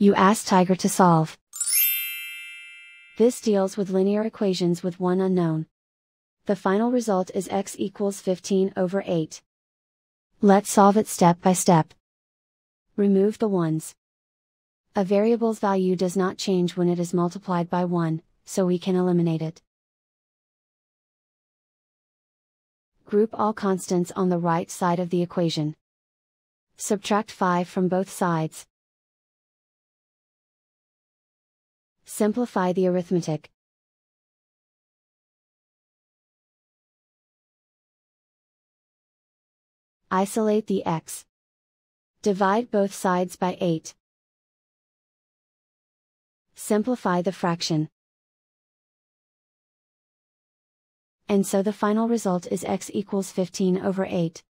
You ask Tiger to solve. This deals with linear equations with one unknown. The final result is x equals 15 over 8. Let's solve it step by step. Remove the ones. A variable's value does not change when it is multiplied by 1, so we can eliminate it. Group all constants on the right side of the equation. Subtract 5 from both sides. Simplify the arithmetic. Isolate the x. Divide both sides by 8. Simplify the fraction. And so the final result is x equals 15 over 8.